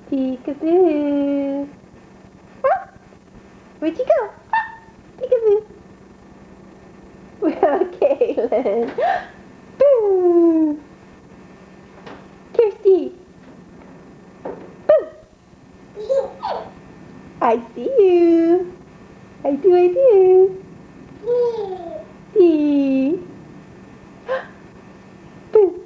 Peekaboo. Ah, where'd you go? Ah, peekaboo. Well, Kailyn. Boo. Kirsty. Boo. I see you. I do. See. Boo.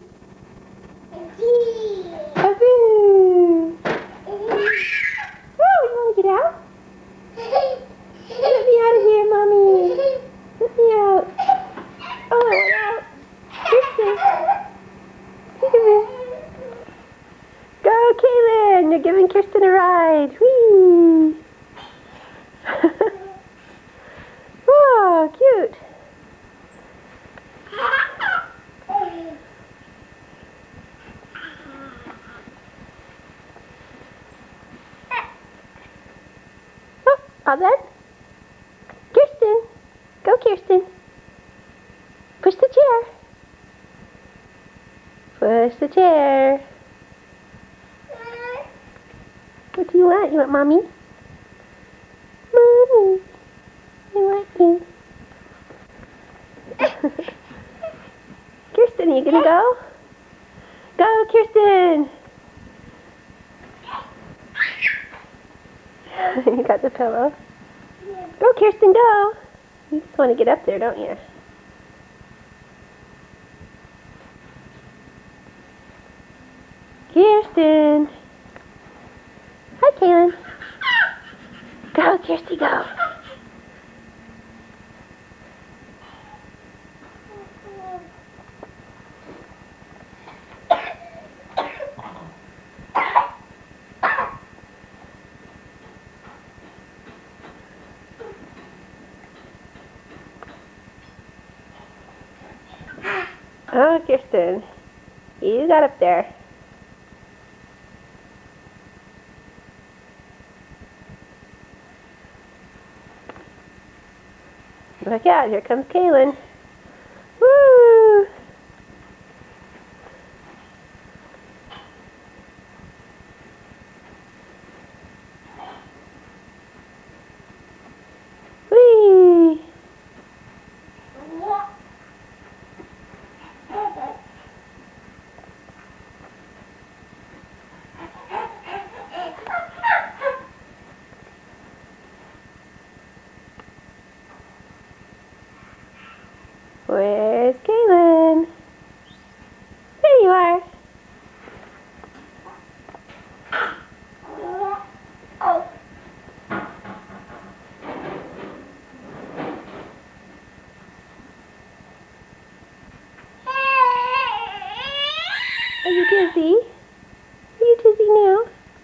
A boo. Oh, you want to get out? Let me out of here, Mommy. Let me out. Oh, I want out. Kirsten. Peekaboo. Go, Kailyn. You're giving Kirsten a ride. Whee. Oh, cute. Oh, all done? Kirsten. Go, Kirsten. Push the chair. Push the chair. What do you want? You want Mommy? Mommy. I want you. Kirsten, are you gonna go? Go, Kirsten! You got the pillow. Go, Kirsten, go! You just want to get up there, don't you? Kirsten! Hi, Kailyn. Go, Kirsty, go! Oh, Kirsten, you got up there. Look out, here comes Kailyn. Woo! Whee! Where's Kailyn? There you are. Are you dizzy? Are you dizzy now?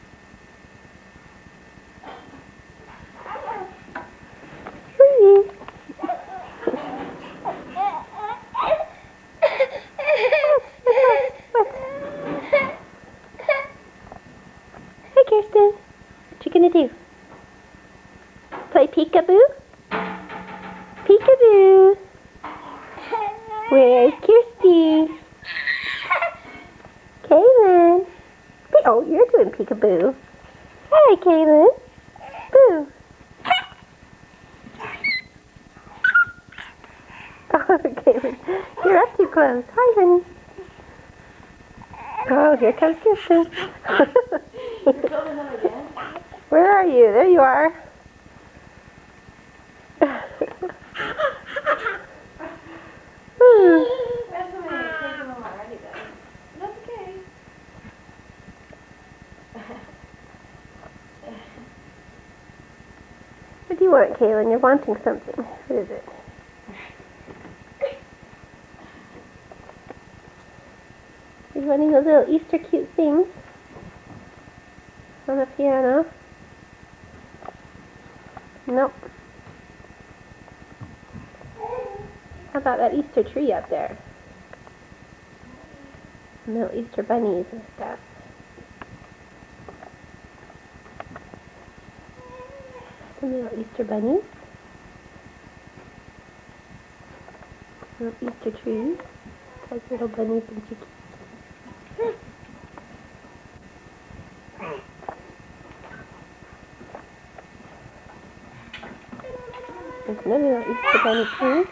Whee! Hey, Kirsten. What you gonna do? Play peekaboo? Peekaboo. Where's Kirsty? Kailyn. Oh, you're doing peekaboo. Hi, Kailyn. Boo. Oh, Kailyn, you're up too close. Hi, honey. Oh, here comes Kirsten. Where are you? There you are. What do you want, Kailyn? You're wanting something. What is it? You're wanting those little Easter cute things on the piano? Nope. How about that Easter tree up there? And little Easter bunnies and stuff. Some little Easter bunnies. Little Easter trees. Has little bunnies and chickies. It's really not used to any poo.